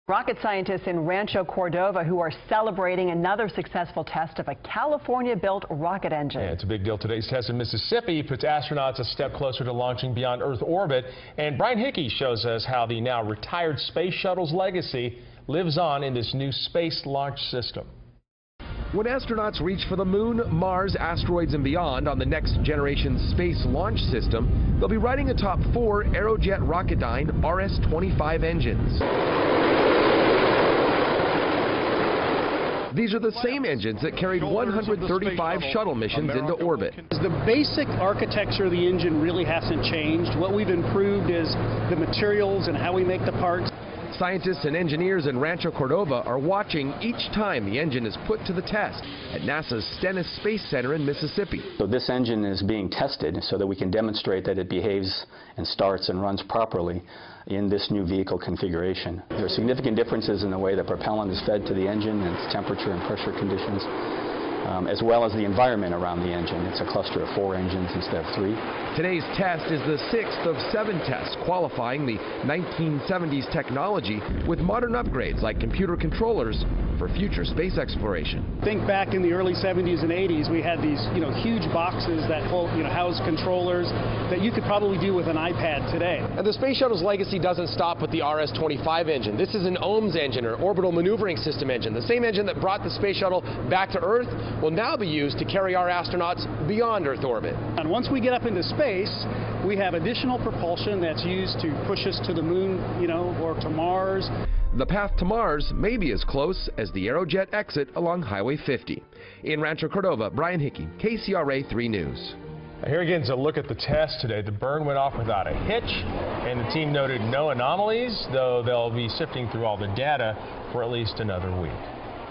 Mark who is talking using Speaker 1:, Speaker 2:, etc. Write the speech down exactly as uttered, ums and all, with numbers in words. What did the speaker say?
Speaker 1: Rocket scientists in Rancho Cordova who are celebrating another successful test of a California-built rocket engine.
Speaker 2: Yeah, it's a big deal. Today's test in Mississippi puts astronauts a step closer to launching beyond Earth orbit. And Brian Hickey shows us how the now retired space shuttle's legacy lives on in this new space launch system.
Speaker 3: When astronauts reach for the moon, Mars, asteroids, and beyond on the next generation space launch system, they'll be riding atop four Aerojet Rocketdyne R S twenty-five engines. These are the same engines that carried one hundred thirty-five shuttle missions into orbit.
Speaker 4: The basic architecture of the engine really hasn't changed. What we've improved is the materials and how we make the parts.
Speaker 3: Scientists and engineers in Rancho Cordova are watching each time the engine is put to the test at NASA's Stennis Space Center in Mississippi.
Speaker 5: So this engine is being tested so that we can demonstrate that it behaves and starts and runs properly in this new vehicle configuration. There are significant differences in the way the propellant is fed to the engine and its temperature and pressure conditions, um, as well as the environment around the engine. It's a cluster of four engines instead of three.
Speaker 3: Today's test is the sixth of seven tests qualifying the nineteen seventies technology with modern upgrades like computer controllers for future space exploration.
Speaker 4: Think back in the early seventies and eighties, we had these, you know, huge boxes that hold, you know, house controllers that you could probably do with an iPad today.
Speaker 3: And the space shuttle's legacy doesn't stop with the R S twenty-five engine. This is an O M S engine, or Orbital Maneuvering System engine. The same engine that brought the space shuttle back to Earth will now be used to carry our astronauts beyond Earth orbit.
Speaker 4: And once we get up into space, we have additional propulsion that's used to push us to the moon, you know, or to Mars.
Speaker 3: The path to Mars may be as close as the Aerojet exit along Highway fifty. In Rancho Cordova, Brian Hickey, K C R A three News.
Speaker 2: Here again is a look at the test today. The burn went off without a hitch, and the team noted no anomalies, though they'll be sifting through all the data for at least another week.